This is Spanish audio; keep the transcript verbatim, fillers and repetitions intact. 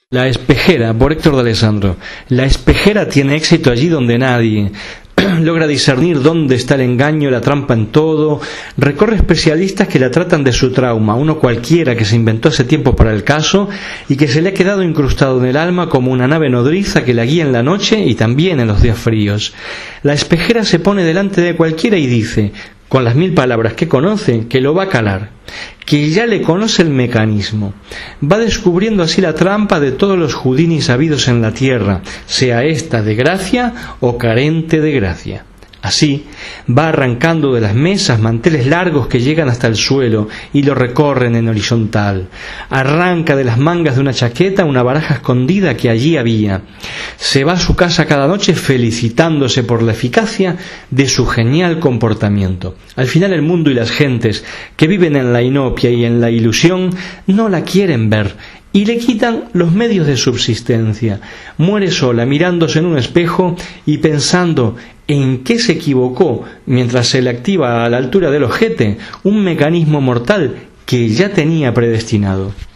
La espejera, por Héctor de Alessandro. La espejera tiene éxito allí donde nadie. Logra discernir dónde está el engaño, la trampa en todo. Recorre especialistas que la tratan de su trauma, uno cualquiera que se inventó hace tiempo para el caso y que se le ha quedado incrustado en el alma como una nave nodriza que la guía en la noche y también en los días fríos. La espejera se pone delante de cualquiera y dice, con las mil palabras que conoce, que lo va a calar, que ya le conoce el mecanismo. Va descubriendo así la trampa de todos los Houdinis habidos en la tierra, sea ésta de gracia o carente de gracia. Así, va arrancando de las mesas manteles largos que llegan hasta el suelo y lo recorren en horizontal. Arranca de las mangas de una chaqueta una baraja escondida que allí había. Se va a su casa cada noche felicitándose por la eficacia de su genial comportamiento. Al final el mundo y las gentes que viven en la inopia y en la ilusión no la quieren ver y le quitan los medios de subsistencia. Muere sola mirándose en un espejo y pensando en qué se equivocó mientras se le activa a la altura del ojete un mecanismo mortal que ya tenía predestinado.